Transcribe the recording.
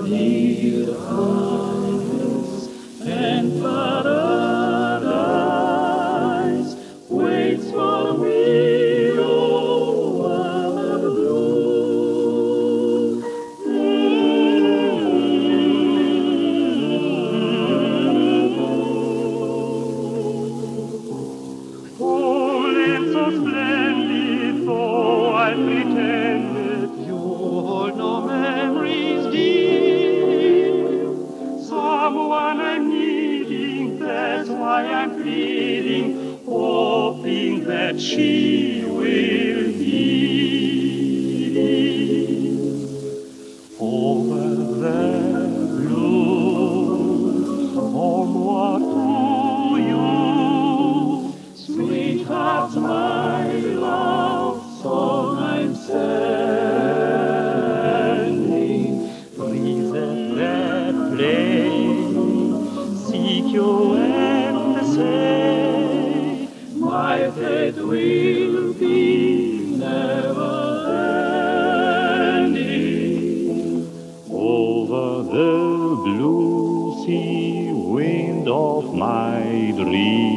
dear eyes, and paradise waits for me over the blue. Oh, land so splendid, though I pretended you hold no memories dear. Someone I'm needing, that's why I'm pleading, hoping that she will hear. Over the blue, homeward to you, sweetheart, my love song I'm sending. Breezes that play, seek you and say, my fate will be never ending. Over the blue sea, wind of my dreams,